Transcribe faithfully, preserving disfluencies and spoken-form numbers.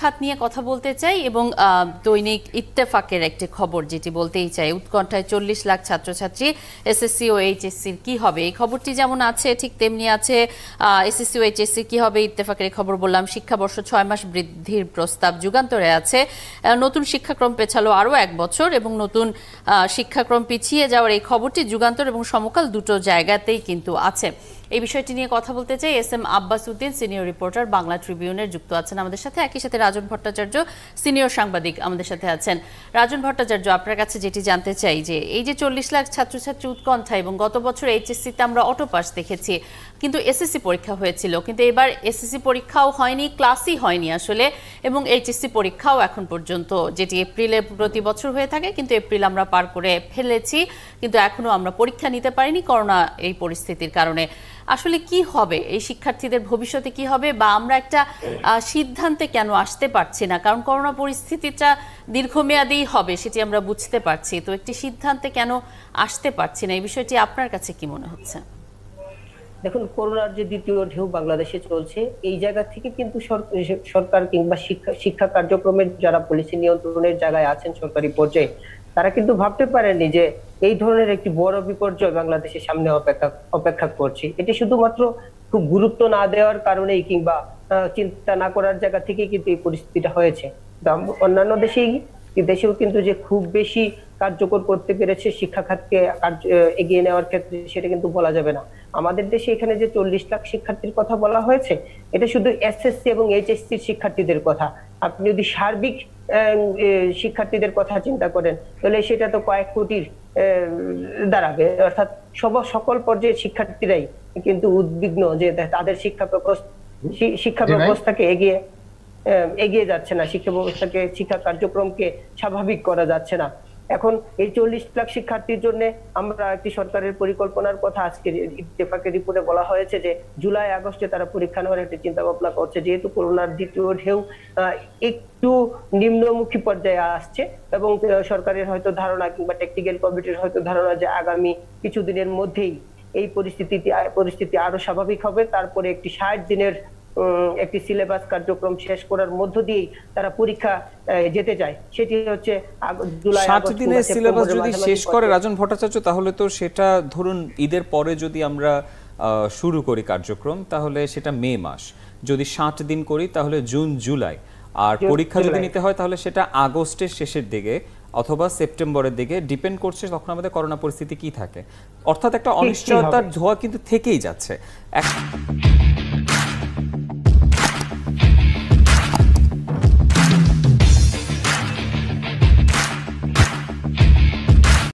খাত নিয়ে কথা বলতে চাই এবং দৈনিক ইত্তেফাকের একটি খবর যেটি বলতেই চাই, উৎকণ্ঠায় চল্লিশ লাখ ছাত্রছাত্রী এসএসসি ও এইচএসসির কি হবে। এই খবরটি যেমন আছে ঠিক তেমনি আছে এসএসসি ও এইচএসসি কি হবে। ইত্তেফাকের এই খবর বললাম, শিক্ষাবর্ষ ছয় মাস বৃদ্ধির প্রস্তাব যুগান্তরে আছে। নতুন শিক্ষাক্রম পেছালো আরও এক বছর এবং নতুন শিক্ষাক্রম পিছিয়ে যাওয়ার এই খবরটি যুগান্তর এবং সমকাল দুটো জায়গাতেই কিন্তু আছে। এই বিষয়টি নিয়ে কথা বলতে চাই S M Abbas Uddin, senior reporter, Bangla ট্রিবিউনের যুক্ত আছেন আমাদের সাথে। একই সাথে রাজন ভট্টাচার্য, সিনিয়র সাংবাদিক, আমাদের সাথে আছেন। রাজন ভট্টাচার্য, আপনার কাছে যেটি জানতে চাই যে এই যে চল্লিশ লাখ ছাত্রছাত্রী উৎকণ্ঠা, এবং গত বছর এইচএসসিতে আমরা অটো পাস দেখেছি, কিন্তু এসএসসি পরীক্ষা হয়েছিল, কিন্তু এবার এসএসসি পরীক্ষাও হয়নি, ক্লাসই হয়নি আসলে, এবং এইচএসসি পরীক্ষাও এখন পর্যন্ত, যেটি এপ্রিলে প্রতি বছর হয়ে থাকে, কিন্তু এপ্রিল আমরা পার করে ফেলেছি, কিন্তু এখনো আমরা পরীক্ষা নিতে পারিনি করোনা এই পরিস্থিতির কারণে। আসলে কি হবে, এই শিক্ষার্থীদের ভবিষ্যতে কি হবে, বা আমরা একটা সিদ্ধান্তে কেন আসতে পারছি না? কারণ করোনা পরিস্থিতিটা দীর্ঘমেয়াদী হবে সেটি আমরা বুঝতে পারছি, তো একটি সিদ্ধান্তে কেন আসতে পারছি না, এই বিষয়টি আপনার কাছে কি মনে হচ্ছে? দেখুন, করোনার যে দ্বিতীয় ঢেউ বাংলাদেশে চলছে, এই জায়গা থেকে কিন্তু সরকার কিংবা শিক্ষা শিক্ষা কার্যক্রমের যারা পলিসি নিয়ন্ত্রণের জায়গায় আছেন সরকারি পর্যায়ে, তারা কিন্তু ভাবতে পারেননি যে এই ধরনের একটি বড় বিপর্যয় বাংলাদেশের সামনে অপেক্ষা অপেক্ষা করছে। এটি শুধুমাত্র খুব গুরুত্ব না দেওয়ার কারণেই কিংবা চিন্তা না করার জায়গা থেকে কিন্তু এই পরিস্থিতিটা হয়েছে। অন্যান্য দেশেই দেশেও কিন্তু যে খুব বেশি কার্যকর করতে পেরেছে শিক্ষা খাতকে এগিয়ে নেওয়ার ক্ষেত্রে, সেটা কিন্তু বলা যাবে না। আমাদের দেশে এখানে যে চল্লিশ লাখ শিক্ষার্থীর কথা বলা হয়েছে, এটা শুধু এসএসসি এবং এইচএসসি শিক্ষার্থীদের কথা। আপনি যদি সার্বিক শিক্ষার্থীদের কথা চিন্তা করেন, তাহলে সেটা তো কয়েক কোটির দাঁড়াবে। অর্থাৎ সব সকল পর্যায়ের শিক্ষার্থীরাই কিন্তু উদ্বিগ্ন যে তাদের শিক্ষা ব্যবস্থা শিক্ষা ব্যবস্থাকে এগিয়ে এগিয়ে যাচ্ছে না, শিক্ষা ব্যবস্থাকে শিক্ষা কার্যক্রমকে স্বাভাবিক করা যাচ্ছে না। এখন এই চল্লিশ লাখ শিক্ষার্থীর জন্য আমরা একটি সরকারের পরিকল্পনার কথা আজকে ইত্তেফাকের রিপোর্টে বলা হয়েছে যে জুলাই আগস্টে তারা পরীক্ষা নেওয়ার একটা চিন্তা ভাবনা করছে, যেহেতু করোনার দ্বিতীয় ঢেউ একটু নিম্নমুখী পর্যায়ে আসছে এবং সরকারের হয়তো ধারণা কিংবা টেকনিক্যাল কমিটির হয়তো ধারণা যে আগামী কিছুদিনের মধ্যেই এই পরিস্থিতি পরিস্থিতি আরো স্বাভাবিক হবে। তারপরে একটি ষাট দিনের একটি সিলেবাস কার্যক্রম শেষ করার মধ্য দিয়েই তারা পরীক্ষা যেতে চায়। সেটি হচ্ছে জুলাই ষাট দিনের সিলেবাস যদি শেষ করে রাজন ভট্টাচার্য, তাহলে তো সেটা ধরুন ঈদের পরে যদি আমরা শুরু করি কার্যক্রম, তাহলে সেটা মে মাস। যদি ষাট দিন করি তাহলে জুন জুলাই, আর পরীক্ষা যদি নিতে হয় তাহলে সেটা আগস্টের শেষের দিকে অথবা সেপ্টেম্বরের দিকে, ডিপেন্ড করছে তখন আমাদের করোনা পরিস্থিতি কি থাকে। অর্থাৎ একটা অনিশ্চয়তার ঝোঁয়া কিন্তু থেকেই যাচ্ছে।